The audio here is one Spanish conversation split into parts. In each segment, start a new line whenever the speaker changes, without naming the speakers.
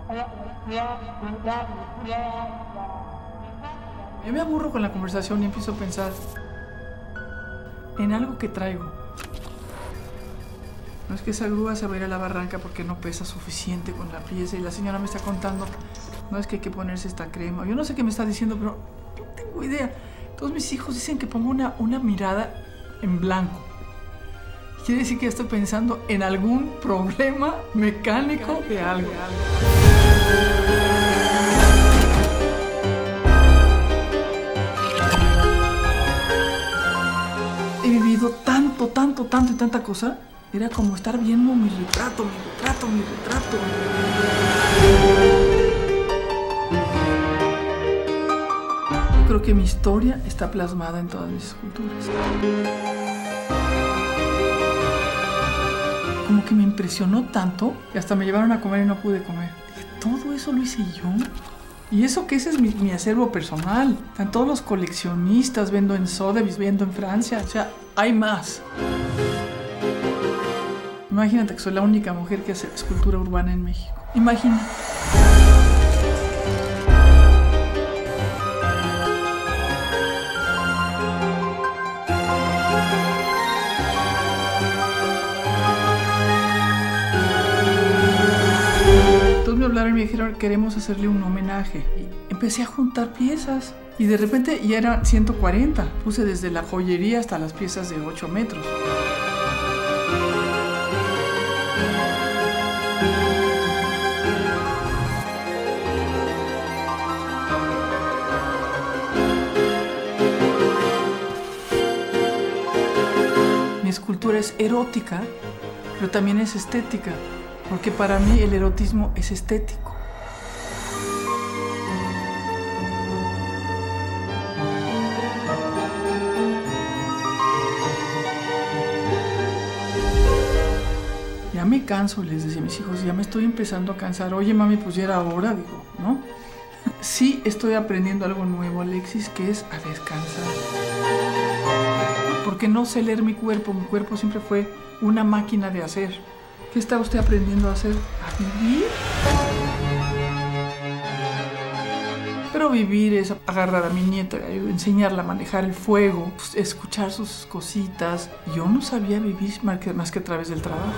Yo me aburro con la conversación y empiezo a pensar en algo que traigo. No es que esa grúa se va a ir a la barranca porque no pesa suficiente con la pieza y la señora me está contando, no es que hay que ponerse esta crema. Yo no sé qué me está diciendo, pero no tengo idea. Todos mis hijos dicen que pongo una mirada en blanco. Quiere decir que estoy pensando en algún problema mecánico de algo. He vivido tanto y tanta cosa. Era como estar viendo mi retrato. Yo creo que mi historia está plasmada en todas mis esculturas. Como que me impresionó tanto que hasta me llevaron a comer y no pude comer. Dije, todo eso lo hice yo. Y eso que ese es mi acervo personal. Están todos los coleccionistas, vendo en Sotheby's, vendo en Francia. O sea, hay más. Imagínate que soy la única mujer que hace escultura urbana en México. Imagina. Entonces me hablaron y me dijeron, queremos hacerle un homenaje. Y empecé a juntar piezas. Y de repente ya eran 140. Puse desde la joyería hasta las piezas de 8 metros. Mi escultura es erótica, pero también es estética, porque para mí el erotismo es estético. Ya me canso, les decía a mis hijos, ya me estoy empezando a cansar. Oye, mami, pues ya era hora, digo, ¿no? Sí estoy aprendiendo algo nuevo, Alexis, que es a descansar. Porque no sé leer mi cuerpo siempre fue una máquina de hacer. ¿Qué está usted aprendiendo a hacer? ¿A vivir? Pero vivir es agarrar a mi nieta, enseñarla a manejar el fuego, escuchar sus cositas. Yo no sabía vivir más que a través del trabajo.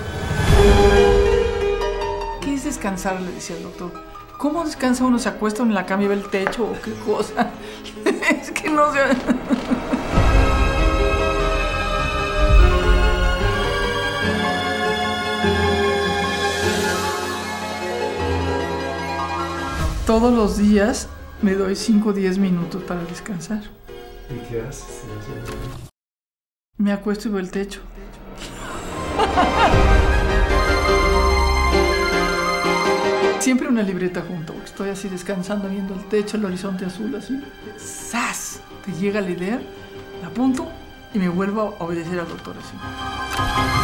¿Qué es descansar?, le decía el doctor. ¿Cómo descansa uno? ¿Se acuesta en la cama y ve el techo o qué cosa? Es que no sé. Todos los días me doy 5 o 10 minutos para descansar.
¿Y qué haces?
Me acuesto y veo el techo. Siempre una libreta junto, porque estoy así descansando, viendo el techo, el horizonte azul, así. ¡Zas! Te llega la idea, la apunto y me vuelvo a obedecer al doctor así.